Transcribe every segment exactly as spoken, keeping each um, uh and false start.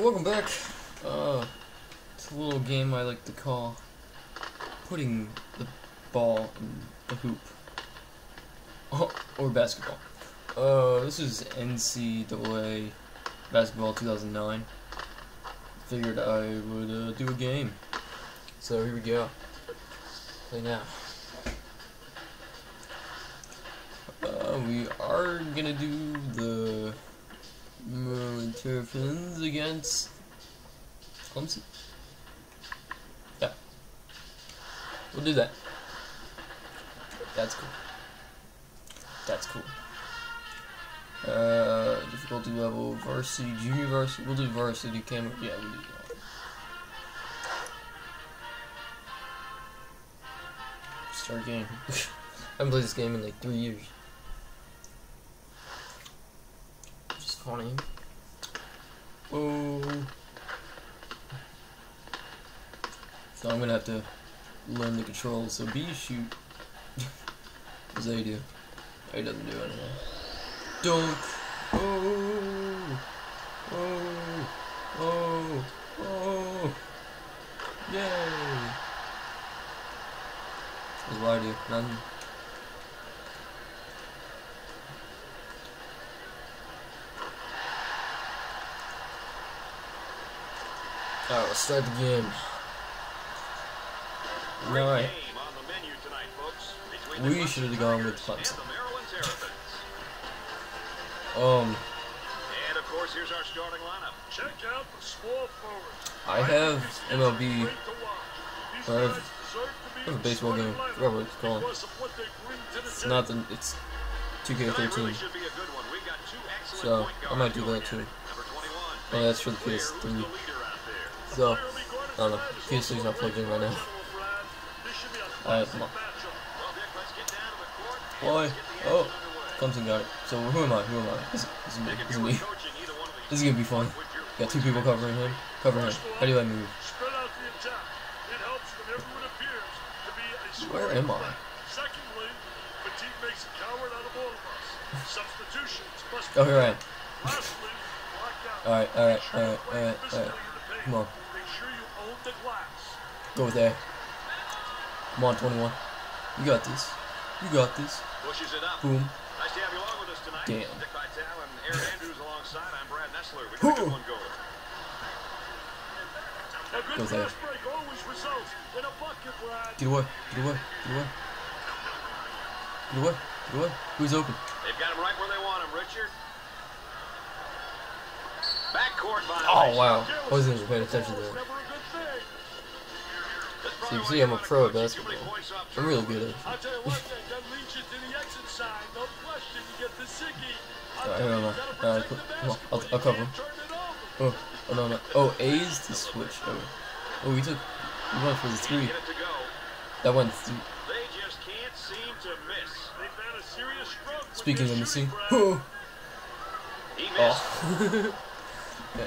Alright, welcome back. Uh, it's a little game I like to call putting the ball in the hoop. Oh, or basketball. Uh, this is N C double A basketball two thousand nine. Figured I would uh, do a game. So here we go. Play now. Uh, we are gonna do the uh, Terrapins against Clemson. Yeah, we'll do that. That's cool. That's cool. Uh, difficulty level, varsity, junior varsity. We'll do varsity. Camera. Yeah, we'll do that. Start game. I haven't played this game in like three years. Just funny. Oh. So I'm gonna have to learn the controls. So B shoot. As A do. A doesn't do anything. Dunk. Oh. Oh. Oh. Oh. Yay. That's what I do. Nothing. Alright, let's start the game. Alright. We should have gone with Clemson. um. And of course, here's our starting lineup. Check out the small forward. I have M L B. I have, I have a baseball game. I forgot what it's called. It's not the. It's two K thirteen. So I might do that too. Oh, that's for the P S three. So I don't know. P S three's not plugged in right now. Alright, come on. Boy. Oh, Clemson got it. So who am I? Who am I? This, this, is, me. this is me. This is gonna be fun. Got two people covering him. Covering him. How do I move? Where am I? Oh, here I am. Alright, alright, alright, alright, alright. Come on. Go with there. Come on, twenty-one. You got this. You got this. Boom. Damn. Go there. Get away. Get away. Get away. Get away. Get away. Who's open? They've got him right where they want him, Richard. Backcourt violation. Oh, wow. I wasn't even paying attention to that. So you can see I'm a pro at basketball. I'm really good at it. Alright, hold on. Alright, come on. I'll, I'll cover him. Oh, oh, no, no. Oh, A's to switch. Oh, oh we took. We went for the three. That went through. Speaking of missing. Oh. Oh. Okay.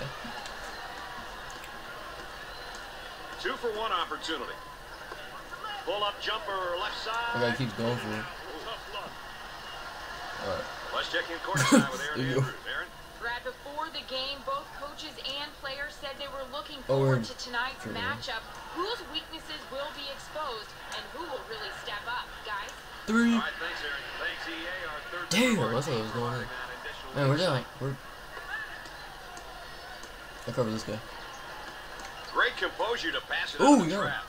Two for one opportunity. Pull up jumper left side. The guy keeps going for it. Alright. Let's check in courtside with Aaron Andrews. Aaron? Brad, before the game, both coaches and players said they were looking forward oh, to tonight's matchup. Whose weaknesses will be exposed and who will really step up, guys? Three. All right, thanks, Aaron. Thanks, E A. Our third Damn, I thought it was going on. Man, we're down. We're. I cover this guy. Great composure to pass it Ooh, out the yeah. trap.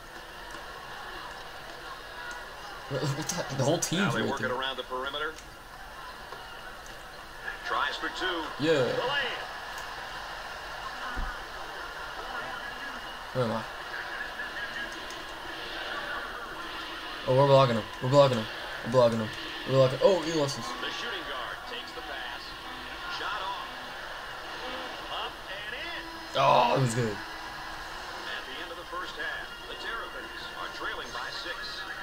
What's that? The whole team's now they right work there. it around the perimeter. Tries for two. Yeah. Where am I? Oh, we're blocking him. We're blocking him. We're blocking him. We're blocking. Oh, he lost us. The shooting guard takes the pass. Shot off. Up and in. Oh, it was good. At the end of the first half, the Terrapins are trailing by six.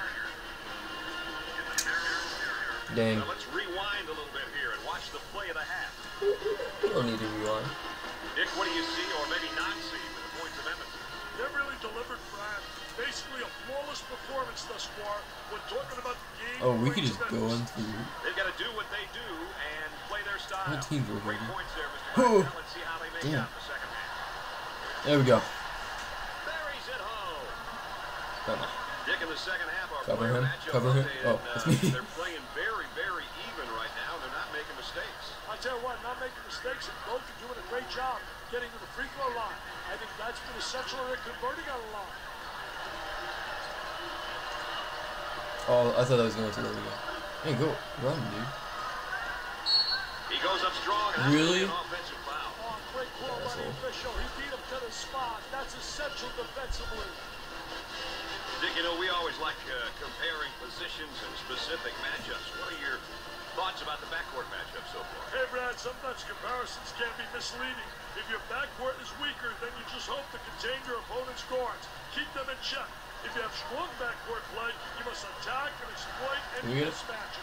Dang. Now let's rewind a little bit here and watch the play of the half. We don't need to rewind. Nick, what do you see or maybe not see with the points of emphasis? They're really delivered, Brad. Basically a flawless performance thus far. We're talking about the game. Oh, we could just go into. They've got to do what they do and play their style. What team we're Great playing? points there, Mister Oh. Let's see how they make Damn. out in the second half. There we go. Buries it home. Oh, no. Dick in the second half. Our Cover player him. matchup Cover him. updated, Oh, uh, that's me. They're playing very, very even right now. They're not making mistakes. I tell you what, not making mistakes, and both are doing a great job getting to the free throw line. I think that's been essential in their converting on the line. Oh, I thought I was going to let me go. Hey, go. Run, dude. He goes up strong. And Really? An offensive foul. Oh, great call by the official. He beat him to the spot. That's essential defensively. Dick, you know, we always like uh, comparing positions and specific matchups. What are your thoughts about the backcourt matchup so far? Hey, Brad, sometimes comparisons can be misleading. If your backcourt is weaker, then you just hope to contain your opponent's guards. Keep them in check. If you have strong backcourt play, you must attack and exploit any mismatches.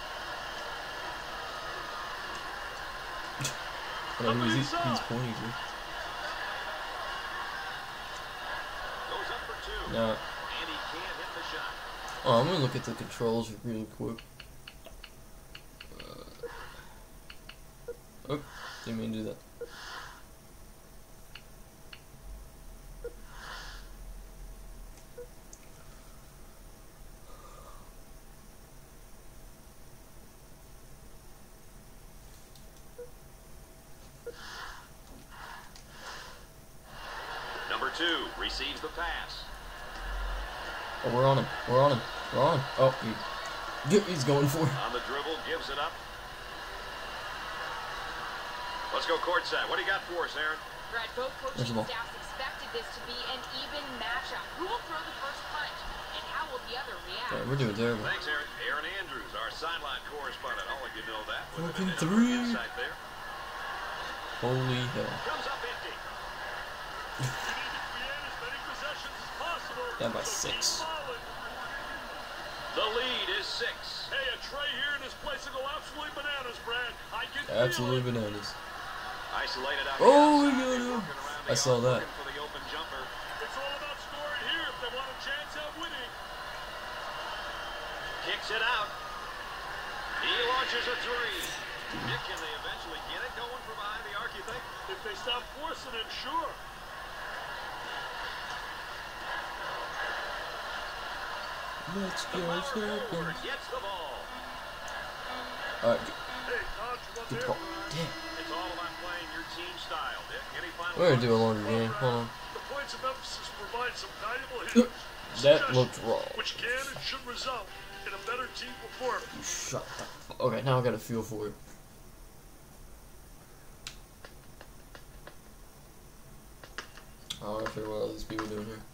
I don't know who he's, he's pointing to. Goes up for two. No. And he can't hit the shot. Oh, I'm gonna look at the controls really quick. Uh, oh, didn't mean to do that. Number two receives the pass. Oh, we're on him. We're on him. We're on him. Oh, he, he's going for it. On the dribble, gives it up. Let's go courtside. What do you got for us, Aaron? Brad, both coaching staffs expected this to be an even matchup. Who will throw the first punch, and how will the other react? Yeah, we're doing terrible. Thanks, Aaron. Aaron Andrews, our sideline correspondent. I'll let you know that. With Fucking an three. insight there. Holy hell. Comes up empty. You need to create as many possessions as possible. That by So keep six. balling. The lead is six. Hey, a tray here in this place will go absolutely bananas, Brad. I can Absolutely feel it. bananas. Isolated out Oh, we the outside. got They're him. working around I the saw arc, that. looking for the open jumper. It's all about scoring here if they want a chance at winning. Kicks it out. He launches a three. Nick, can they eventually get it going from behind the arc, you think? If they stop forcing it, sure. Let's The go, power forward Terrapins. gets the ball. Alright, Hey, Dodge, what good there? ball. Damn. It's all about playing your team style, Dick. Any final We're gonna do a thoughts? longer game. Hold on. The points of emphasis provide some valuable hints. That Suggestions, looked wrong. Which can and should result in a better team performance. You shut the f- Okay, now I got a feel for it. I wanna figure out what all these people doing here.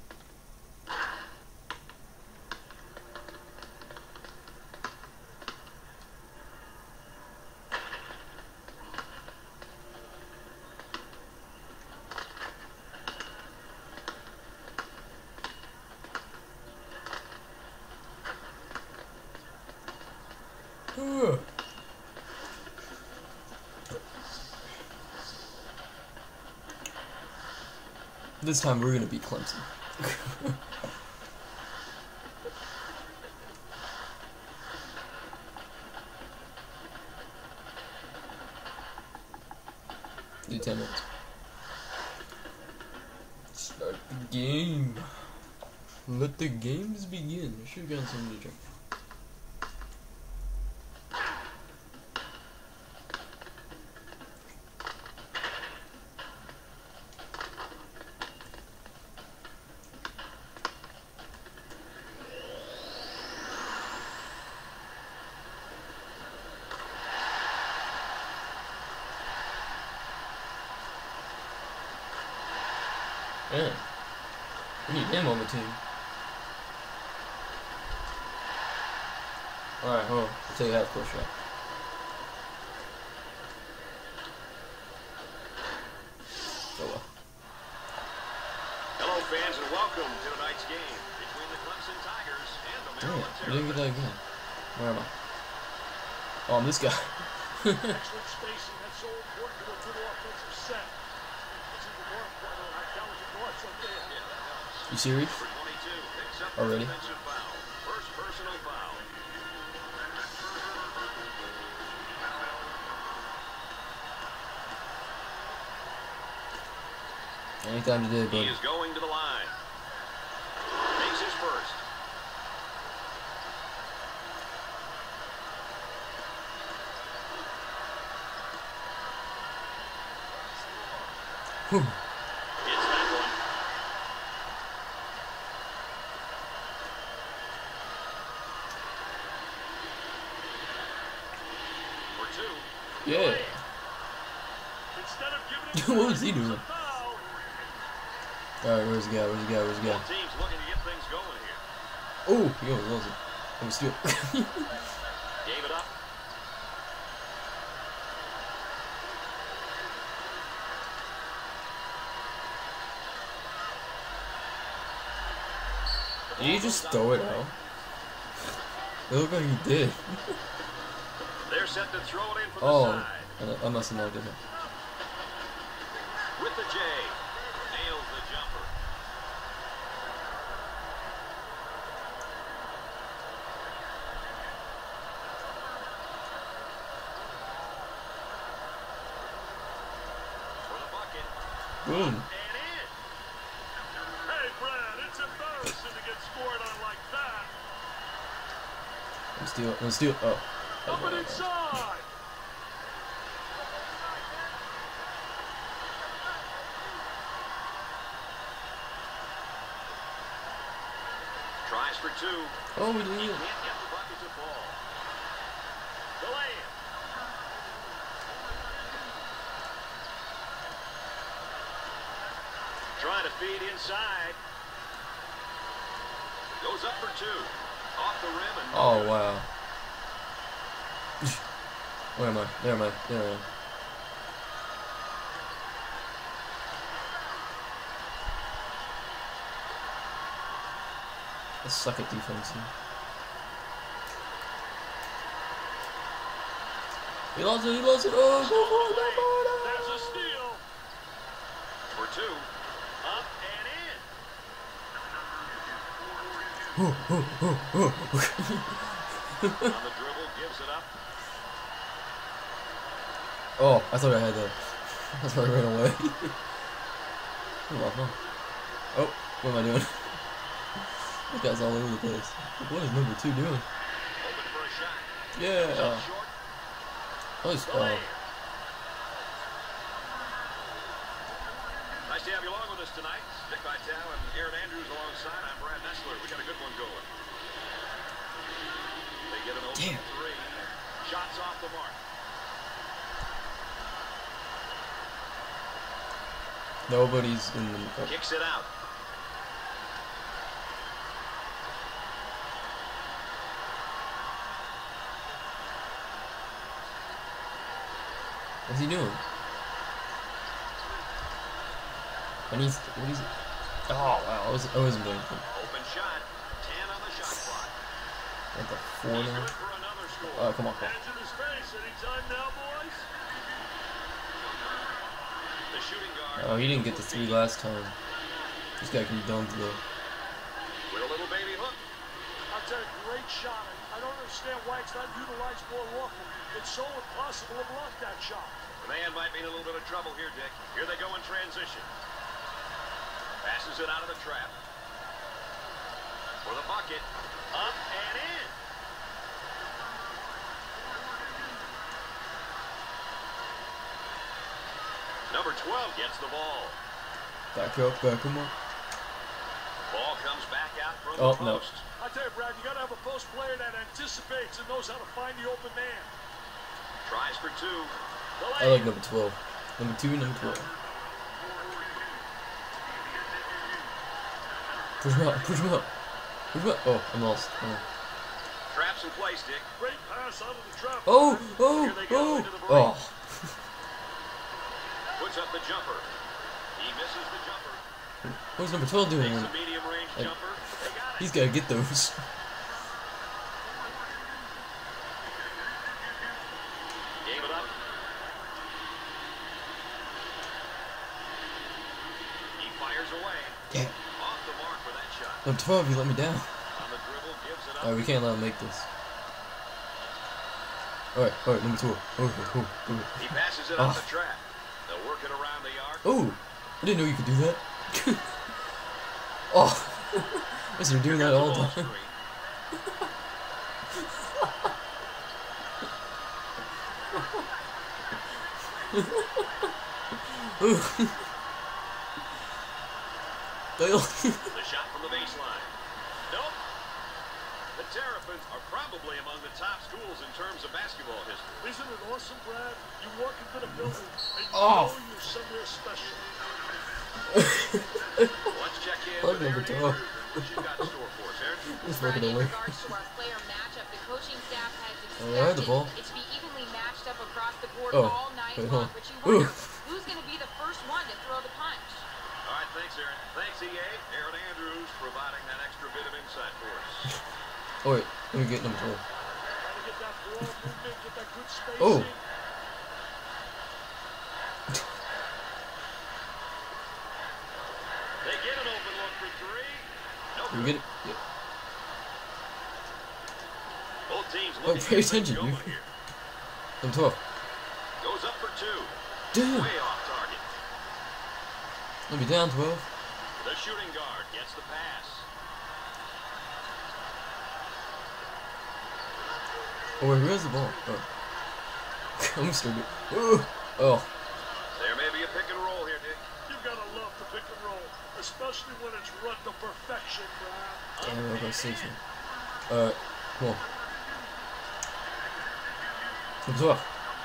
Ugh. This time we're gonna beat Clemson. Do ten minutes. Start the game. Let the games begin. I should have gotten something to drink. Man, we need him on the team. Alright, hold on. I'll take a half court shot. Oh well. Hello, fans, and welcome to tonight's game between the Clemson Tigers and the Damn, Maryland we didn't get that Terrapins. again. Where am I? Oh, I'm this guy. Excellent spacing. That's so important to a good offensive set. It's even more important to have talented guards like they have. Yeah, that helps. You serious? Number twenty-two picks up Already? the defensive foul. First personal foul. Anytime today, buddy. He is going to the line. Makes his first. Whew. Hits that one. For two. Yeah. Instead of giving it What was he doing? Alright, where's the guy? Where's the guy? Where's the guy? Both teams looking to get things going here. Oh, yo, what was it? Let me steal. Gave it up. Did he just throw it out? It looked like he did. They're set to throw it in from Oh, the side. I, I must have knocked it. With the J. Nails the jumper. For the bucket. Boom. And in. Hey, Brad, it's embarrassing to get scored on like that. Let me steal. Let me steal. Oh. Up and inside. Tries for two. Oh, we He did. can't get the bucket to fall. The layup. Trying to feed inside. Goes up for two. Off the rim and Oh, wow. Where am I? There am I. There I am. I suck at defense. He lost it, he lost it. Oh, go for it, There's a steal. for two. Up and in. go for it. Oh, oh, oh, oh. On the dribble, gives it up. Oh, I thought I had that. That's why I ran away. Oh, oh, what am I doing? This guy's all over the place. What is number two doing? Open for a shot. Yeah. Up short. Nice. The Oh. layup. Nice to have you along with us tonight. Dick Vitale and Aaron Andrews alongside. I'm Brad Nessler. We got a good one going. They get an open Damn. three. Shots off the mark. Nobody's in the. Oh. Kicks it out. What's he doing? When he's. What is it? Oh, wow. I, was, I wasn't doing anything. Open shot. ten on the shot clock. What the four He's now? good for another score. Oh, come on, come on. Hands in his face. Anytime now, boys. The shooting guard. Oh, he didn't get the three last time. This guy can dunk though. With a little baby hook. I'll tell you, great shot. I don't understand why it's not utilized more often. It's so impossible to block that shot. The man might be in a little bit of trouble here, Dick. Here they go in transition. Passes it out of the trap. For the bucket. Up and in. Number twelve gets the ball. Back up, back him up. Ball comes back out from Oh, the no. post. I tell you, Brad, you got to have a post player that anticipates and knows how to find the open man. Tries for two. I like number twelve. Number two, number twelve. Push him out, push him out. Push him out. Oh, I'm lost. Oh, Traps in place, Dick. Great pass out of the trap. oh, oh, Here they go oh. into the break. Oh. Puts up the jumper. He misses the jumper. What's number twelve doing? Makes a medium range Like, jumper. They got it. He's gotta get those. Gave it up. He fires away. Yeah. Off the mark for that shot. Number twelve, you let me down. On the dribble, gives it up. Alright, we can't let him make this. Alright, alright, number twelve. Oh, oh, oh, He passes it oh. off the trap. They'll work it around the arc. oh. I didn't know you could do that. Oh, I guess you're doing that all the time. The shot from the baseline. Nope. The Terrapins are probably among the top schools in terms of basketball history. Isn't it awesome, Brad? You walk into the building and you Oh. know you're somewhere special. Let's check in Plug with number Aaron twelve. Andrews. What you got in store for us, Aaron? It's Right, fucking in away. regards to our player matchup, the coaching staff has Oh, I had the expected ball. it to be evenly matched up across the board Oh, all night wait, long, hold on. but you Ooh. wonder who's going to be the first one to throw the punch. All right, thanks, Aaron. Thanks, E A. Aaron Andrews providing that extra bit of insight for us. Oh wait, let me get number twelve. Trying to get that ball movement, get that good spacing. Oh. They get an open look for three. No Can we good. get it? Yeah. Both teams Oh, looking pay to get attention, going dude. here. Number twelve. Goes up for two. Damn. Way off target. Let me down twelve. The shooting guard gets the pass. Oh wait, where's the ball? Oh. I'm stupid. Ooh. Oh. There may be a pick and roll here, Dick. You've got to love the pick and roll, especially when it's run to perfection, Brad. Damn, I got six. Alright, come on. Number twelve.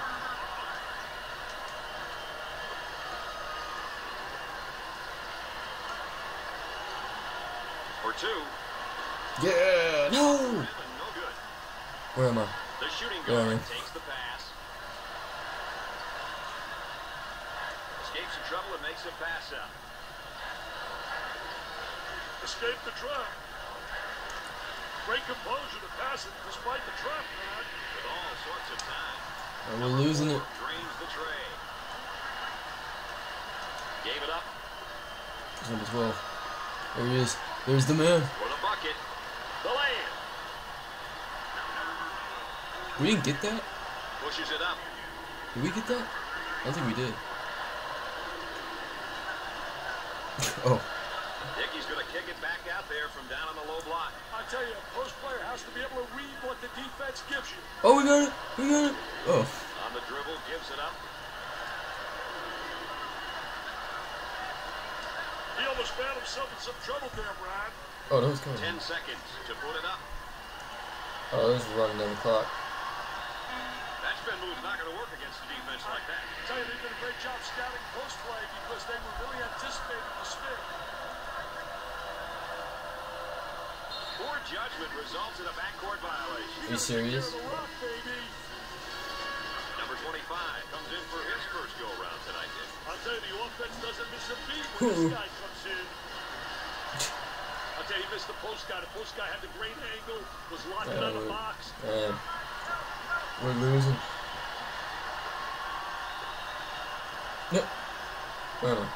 For two. Yeah. No. No good. Where am I? The shooting Yeah, guard man. takes the pass. Escapes some trouble and makes a pass out. Escape the trap. Great composure to pass it despite the trap, Brad. With all sorts of time. Oh, we're losing it. Drains the tray. Gave it up It's number twelve. There he is. There's the man. for the bucket. The lay-in. We didn't get that? Pushes it up. Did we get that? I don't think we did. Oh. Dickey's going to kick it back out there from down on the low block. I tell you, a post player has to be able to read what the defense gives you. Oh, we got it. We got it. Oh. On the dribble, gives it up. He almost found himself in some trouble there, Brad. Oh, that was coming. Ten seconds to put it up. Oh, this is running down the clock. That spin move's not going to work against a defense like that. I tell you, they did a great job scouting post play because they were really anticipating the spin. Poor judgment results in a backcourt violation. Are you serious? Take care of the rock, baby. Number twenty-five comes in for his first go-around tonight, Dick. I'll tell you, the offense doesn't miss a beat when this guy comes in. I'll tell you, he missed the post guy. The post guy had the great angle, was locking Yeah, on the we're- box. Man. We're losing. No. Where am I?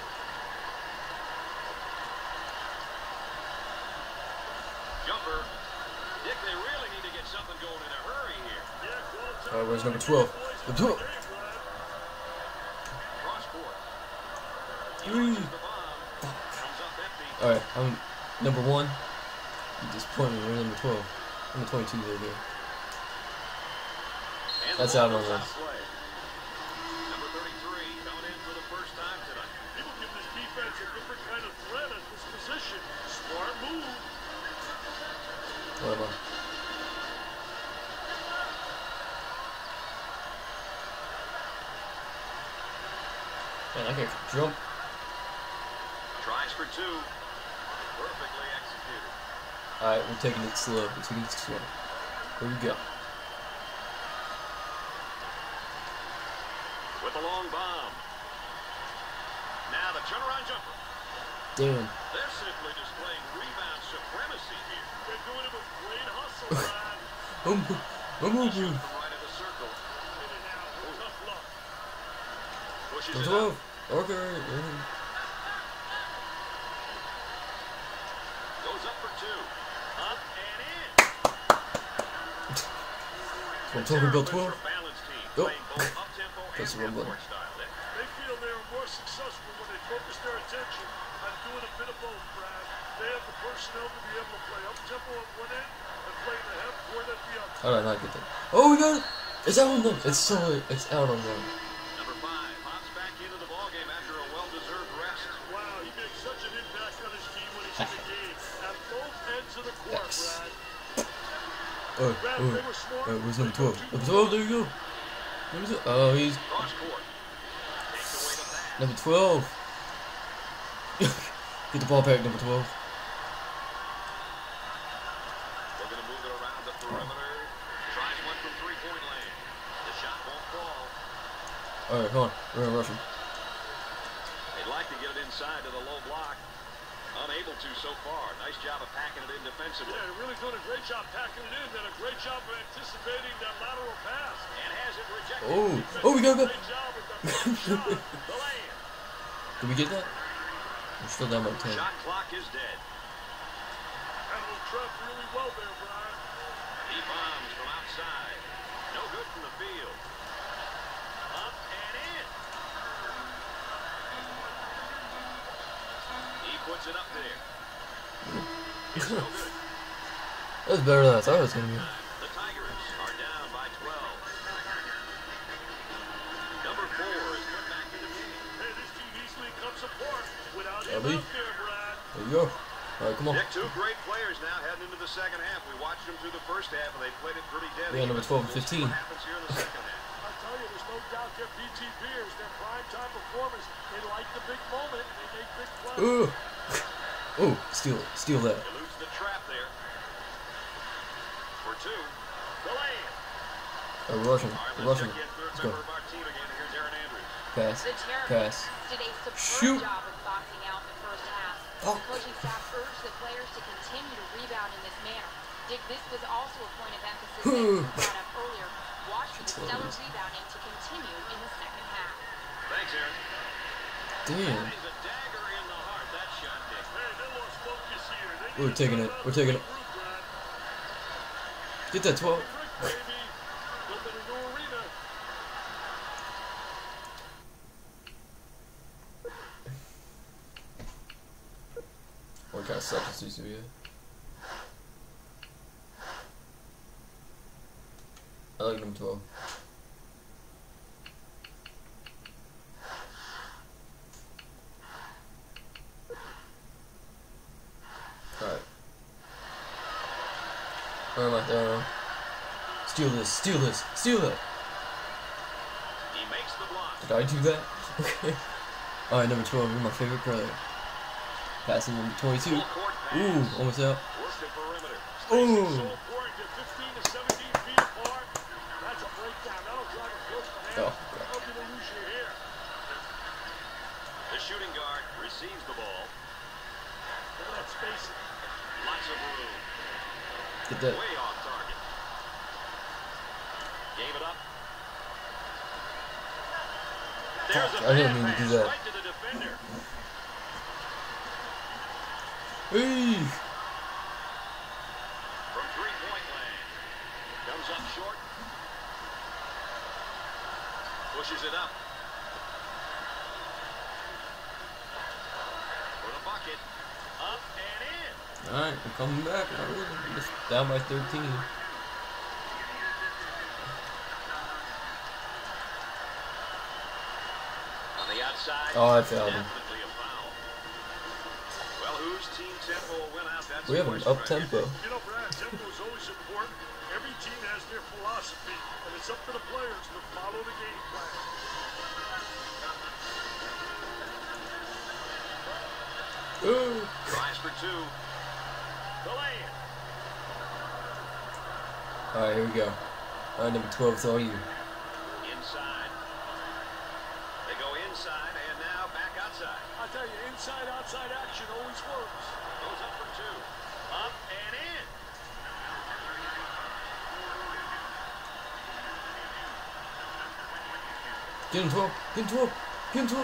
Jumper. Dick, they really need to get something going in a hurry here. Yeah, well, it's Alright, where's number twelve? Number twelve. Cross court. He Mm. launches the bomb. Comes up empty. Alright, I'm number one. You disappointed me. We're number twelve. Number twenty-two there, dude. And That's the ball out on goes us. play. Number thirty-three coming in for the first time tonight. People give this defense a different kind of threat at this position. Smart move. Where am I? Man, I can jump. Tries for two. Perfectly executed. Alright, we're taking it slow. We're taking it slow. Here we go. With a long bomb. Now the turnaround jumper. Damn. They're simply displaying rebound supremacy here. They're doing it with great hustle, Brad. I'm, I'm He over. shoots from right of the circle. In and out with tough luck. Pushes Number it twelve. up. Okay. mhm. Goes up for two. Up and in. So I'm talking about Terrapins twelve. are a balanced team, Oh. playing both up-tempo and That's the wrong button. half-court style. Dick. They feel they're more successful when they focus their attention on doing a bit of both, Brad. They have the personnel to be able to play up-tempo on one end and play in the half court at the other. How did I not get that? Oh, we got it! It's out on them. It's so it's out on them. Number five hops back into the ballgame after a well-deserved rest. Wow, he makes such an impact on his team when he's in the game. At both ends of the court, Yes. Brad. Oh, Brad, oh, they were smart. oh, where's number twelve? Number twelve, there you go. Number twelve. Oh, he's Cross court. Takes away the pass. number twelve. Get the ball back, number twelve. Looking to move it around the perimeter. Tries one from three-point lane. The shot won't fall. Alright, come on. We're gonna rush him. They'd like to get it inside to the low block. Unable to so far. Nice job of packing it in defensively. Yeah, they're really doing a great job packing it in. Did a great job of anticipating that lateral pass. And has it rejected. Oh, oh, we got it. Great job with that first shot. The land. Did we get that? We're still down by ten. Shot clock is dead. Handled Trev really well there, Brian. He bombs from outside. No good from the field. Up and in. He puts it up there. It's no good. That was better than I thought it was gonna be. The Tigers are down by twelve. Number four is put back in the game. Hey, this team easily comes apart without him Abby. out there, Brad. There you go. Alright, come on. Nick, two great players now heading into the second half. We watched them through the first half, and they played it pretty dead. Yeah, number twelve and We'll see fifteen. what happens here in the second half. I tell you, there's no doubt they're P T Pers. They're prime-time performers. They like the big moment, and they make big plays. Ooh. Oh, steal it. Steal that. Eludes the trap there. For two. The land. Oh, we're rushing. All right, We're let's rushing. check in third Let's go. member of our team again. Here's Aaron Andrews. Pass. The Terrapins Pass. did a superb Shoot. job of boxing out in the first half. Oh. The coaching staff urged the players to continue to rebound in this manner. Dick, this was also a point of emphasis that you brought up earlier. Watch for the stellar rebounding to continue in the second half. Thanks, Aaron. Damn. That is a dagger in the heart, that shot, Dick. Hey, they lost focus here. They We're need to taking turn it. around We're taking the it. group, Brad. Get that twelve. Brick, baby. Building a new arena. What kind of substitutes do we have? I like number twelve. Alright. Where am I? There I am. Steal this, steal this, steal that! He makes the block. Did I do that? Okay. Alright, number twelve, you're my favorite player. Passing number twenty-two. Full court pass. Ooh, almost out. Work the perimeter. So Ooh. important. They're fifteen to seventeen feet apart. That's a breakdown. That'll drive a first man. Oh, God. How can they lose you here? The shooting guard receives the ball. Look at that spacing. Lots of room. Get that. Way off target. Gave it up. There's a I didn't bad mean to do pass that. right to the defender. Hey! From three-point land. Comes up short. Pushes it up. For the bucket. Up and in. Alright, we're coming back. Not really. We're just down by thirteen. On the outside. Oh, I failed him. Definitely a foul. Well, whose team tempo will win out? That's We have the an question up right here. tempo. You know, Brad, tempo is always important. Every team has their philosophy, and it's up to the players to follow the game plan. Ooh. Tries for two. The land. Alright, here we go. Alright, number twelve, it's all you. Inside. They go inside and now back outside. I tell you, inside-outside action always works. Goes up for two. Up and in. Get him twelve! Get him twelve! Get him twelve!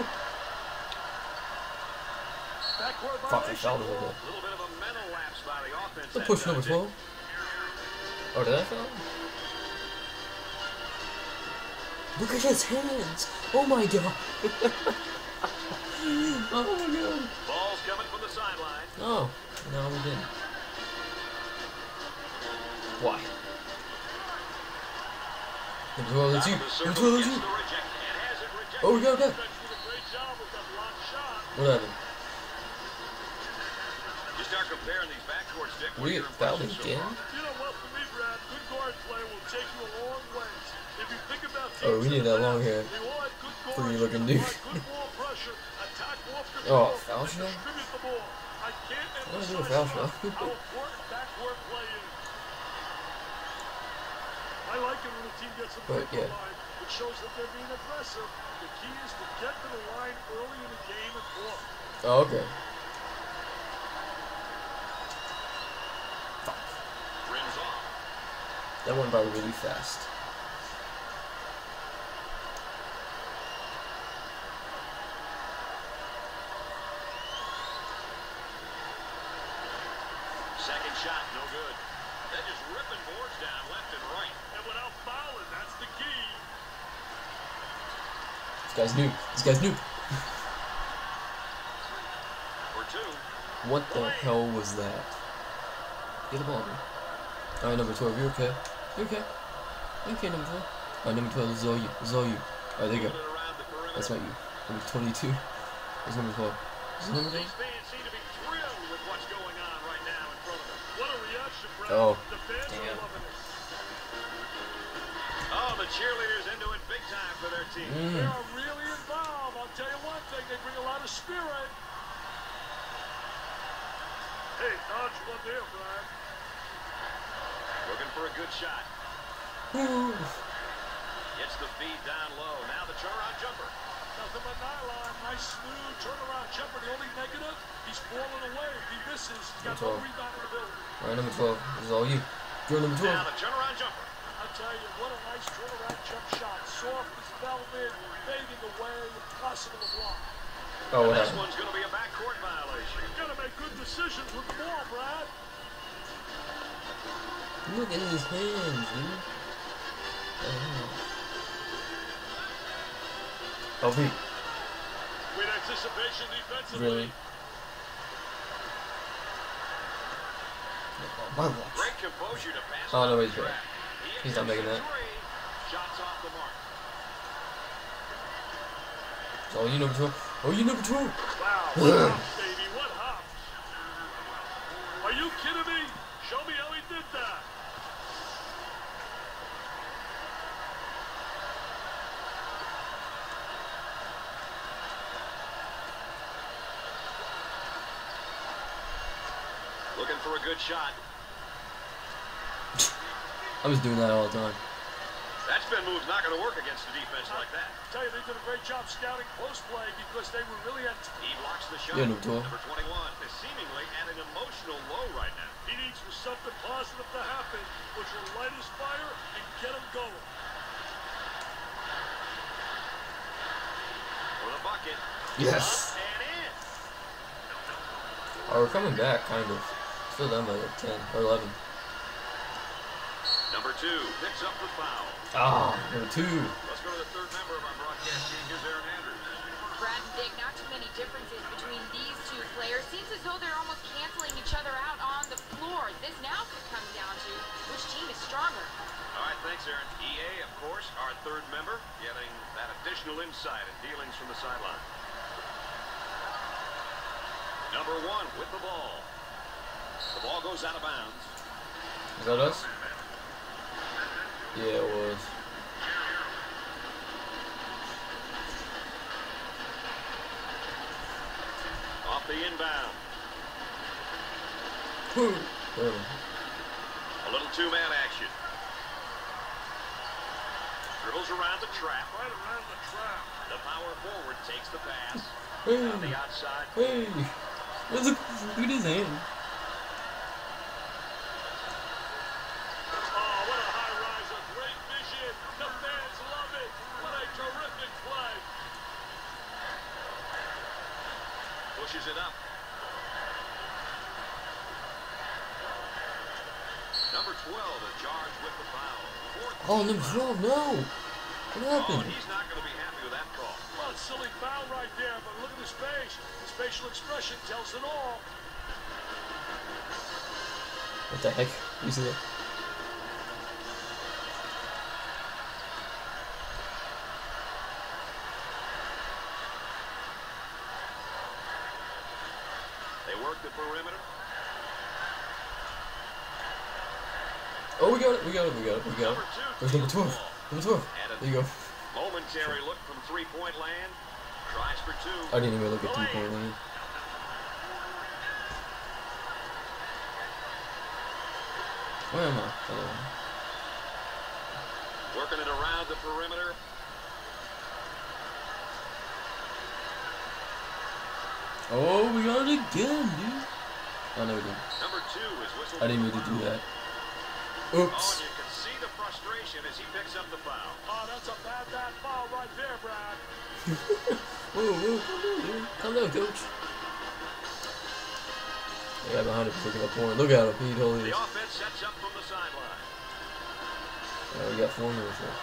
Backcourt Fuck, I violation. fouled him with A that. little bit of a mental lapse by the offense. The that push time, number Dick. twelve? Oh, did I foul him? Look at his hands! Oh my god! again. Why? Number twelve, that's you. Number twelve, that's you. Oh, we got it back. What happened? You start comparing these backcourts, Dick. We get fouled again? You know what, for me, Brad, good guard play will take you a long ways. If you think about Oh, we need that long hair. Pretty looking dude. Oh, foul shot? I want to do a foul shot. I like it when a team gets But, yeah. It shows that they're being aggressive. The key is to get to the line early in the game and block. Oh, okay. Rims off. That went by really fast. Second shot, no good. They're just ripping boards down left and right. And without fouling, that's the key. This guy's new. This guy's new. For two. What the hell was that? Get the ball, man. Alright, number twelve, you okay? You okay? You okay, number twelve? Alright, number twelve, this is all you. This is all you. Alright, there you go. That's not you. Number twenty-two. That's number twelve. This is number twelve? These fans seem to be thrilled with what's going on right now in front of them. What a reaction, Brad. Oh, the fans damn. are loving it. Oh, the cheerleaders into it big time for their team. Mm. They are really involved. I'll tell you one thing, they bring a lot of spirit. Hey, dodge one there, Brad. Looking for a good shot. Gets the feed down low. Now the turnaround jumper. Nothing but nylon. Nice smooth turnaround jumper. The only negative, he's falling away. If he misses, he's got no rebound in the building. Alright, number twelve. This is all you. Go number twelve. Now the turnaround jumper. I'll tell you, what a nice turnaround jump shot. Soft as velvet, fading away, impossible to block. Oh, what This happened? one's going to be a backcourt violation. You gotta make good decisions with the ball, Brad. Look at his hands, dude. Oh. Oh, me. With anticipation defensively. Really? Oh, my watch. Great composure to pass. Oh, no, on he's the back. track. He He's not making that. three. Shots off the mark. Oh, you number twelve. Oh, you number twelve. Wow, what hops, baby, what hops. Are you kidding me? Show me how he did that. Looking for a good shot. I was doing that all the time. That spin move's not going to work against a defense like that. I tell you, they did a great job scouting close play because they were really at... He blocks the shot. Yeah, number twelve. Number twenty-one is seemingly at an emotional low right now. He needs for something positive to happen, which will light his fire and get him going. For the bucket. Yes. Up and in. Oh, we're coming back, kind of. Still down by like ten or eleven. Number two picks up the foul. Ah, number two. Let's go to the third member of our broadcast team. Here's Aaron Andrews. Brad and Dick, not too many differences between these two players. Seems as though they're almost canceling each other out on the floor. This now could come down to which team is stronger. All right, thanks, Aaron. E A, of course, our third member, getting that additional insight and dealings from the sideline. Number one with the ball. The ball goes out of bounds. Is that us? Yeah, it was. Off the inbound. Whew. A little two-man action. Dribbles around the trap. Right around the trap. The power forward takes the pass. Hey. On the outside. Hey. Look, look at his hand. Oh, what a high riser. Great vision. The fans love it. What a terrific play. Pushes it up. Number twelve is charged with the foul. Fourth Oh, number twelve, no. What Oh, happened? he's not going to be happy with that call. Well, it's silly foul right there, but look at his face. His facial expression tells it all. What the heck? You see that? They work the perimeter. Oh, we got it, we got it, we got it, we got it. Where's number twelve? Number twelve. There you go. Momentary look from three-point land. Tries for two. I didn't even look at three-point land. Where am I? Hello. Working it around the perimeter. Oh, we got it again, dude. Oh, no, we didn't. Number two is whistled. I didn't mean to do that. Oh, Oops. and you can see the frustration as he picks up the foul. Oh, that's a bad, bad foul right there, Brad. Whoa, whoa, calm down, dude. Calm down, coach. The guy behind him is looking up for him. Look at him. He totally The is. offense sets up from the sideline. Yeah, we got four minutes left.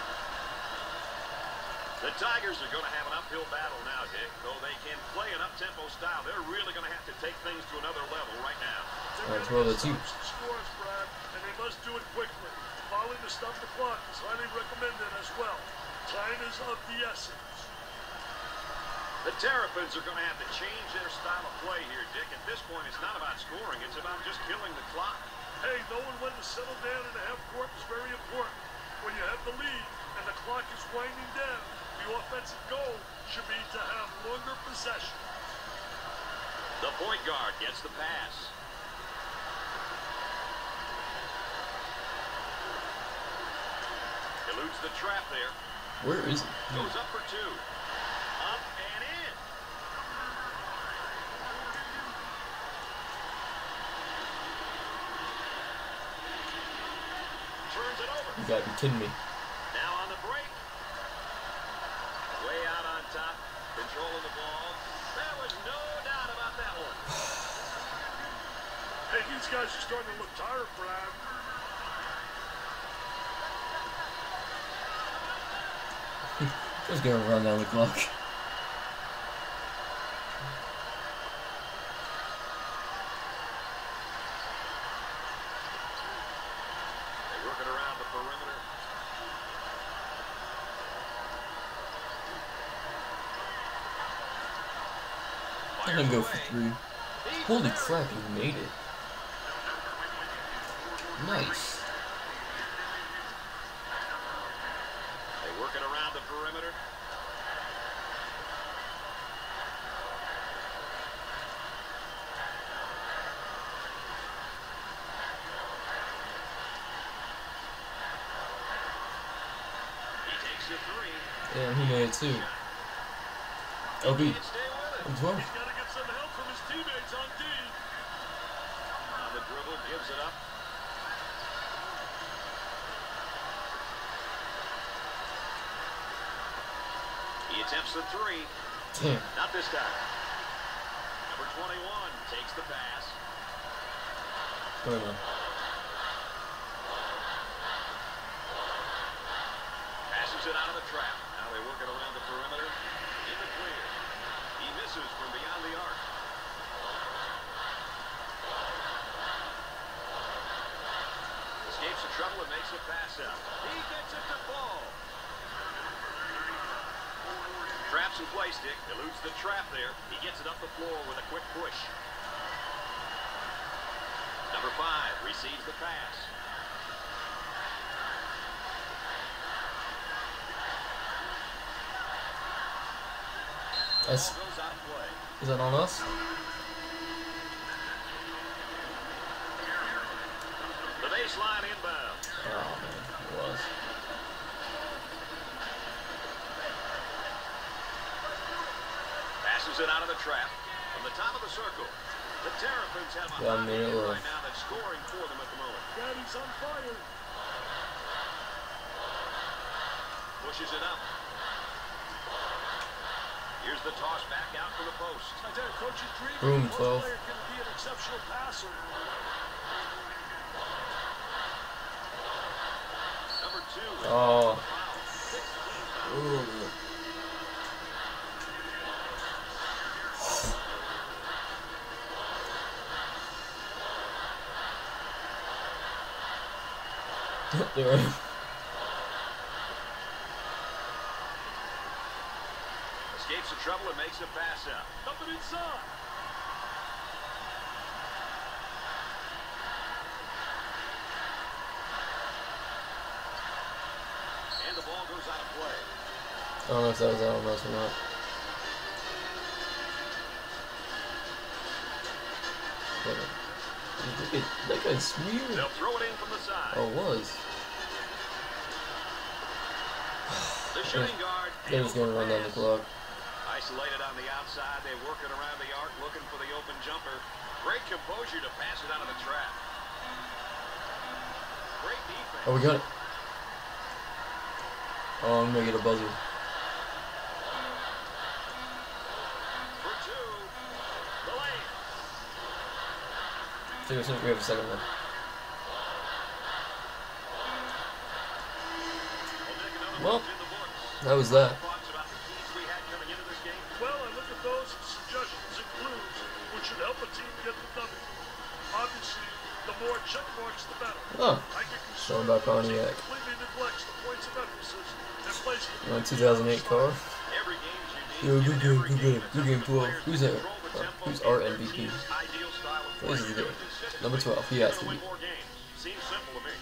The Tigers are going to have an uphill battle now, Dick. Though they can play an up-tempo style, they're really going to have to take things to another level right now. All right, twelve to two. Scores, Brad, and they must do it quickly. Fouling to stop the clock is highly recommended as well. Time is of the essence. The Terrapins are going to have to change their style of play here, Dick. At this point, it's not about scoring. It's about just killing the clock. Hey, knowing when to settle down in the half court is very important. When you have the lead and the clock is winding down, the offensive goal should be to have longer possession. The point guard gets the pass. Eludes the trap there. Where is it? Goes up for two. Up and in. Turns it over. You gotta be kidding me. Now on the break. Way out on top. Controlling the ball. There was no doubt about that one. Hey, these guys are starting to look tired, Brad. Just gonna run down the clock. They work it around the perimeter. I'm gonna go for three. Holy crap, he made it. Nice. They work it around the perimeter. He takes the three. Yeah, he made it too. O B. Can't stay with it. I'm twelve. He's got to get some help from his teammates on D. On the dribble, gives it up. He attempts the three. Damn. Not this time. Number twenty-one takes the pass. Hold on. Passes it out of the trap. Now they work it around the perimeter. In the clear. He misses from beyond the arc. Escapes the trouble and makes a pass out. He gets it to fall. Traps in place, Dick. Eludes the trap there. He gets it up the floor with a quick push. Number five receives the pass. That's, Ball goes out of play. is that on us? The baseline inbound. Oh man, it was. Passes it out of the trap. From the top of the circle. The Terrapins have a One hot minute hand left. right now that's scoring for them at the moment. Daddy's on fire. Pushes it up. Here's the toss back out for the post. I tell you, coach's dream. Boom, Most twelve. player can be an exceptional passer. Number two. Oh. Foul. Ooh. There I am. Escapes the trouble and makes a pass out. Coming inside. And the ball goes out of play. I don't know if that was out of bounds or not. Look at that guy's weird. They'll throw it in from the side. Oh, it was. The shooting guard. They're just gonna run down the clock. Isolated on the outside. They work it around the arc looking for the open jumper. Great composure to pass it out of the trap. Great defense. Oh, we got it. Oh, I'm gonna get a buzzer. For two. The lane. Seriously, we have a second one. Well, that was that. Well, I look at those as suggestions and clues which should help a team get the W. Obviously, the more check marks, the better. Oh, I get so concerned about when a team Pontiac. completely neglects the points of emphasis and plays the My two thousand eight car. Every game's Yo, unique. good In game, every good game, it's good up game to the twelve. players Who's to that? control the Uh, tempo who's and our their M V P? team's ideal style of Plays play. of the game. Consistently Number twelve, he has to win be. more games. Seems simple to me.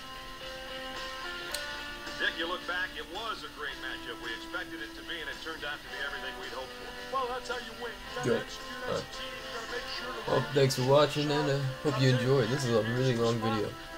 Dick, you look back, it was a great matchup. We expected it to be, and it turned out to be everything we'd hoped for. Well, that's how you win. You gotta Good. execute as a team. You gotta make sure to Well, thanks for watching, and uh, hope you enjoyed. This is a really long video.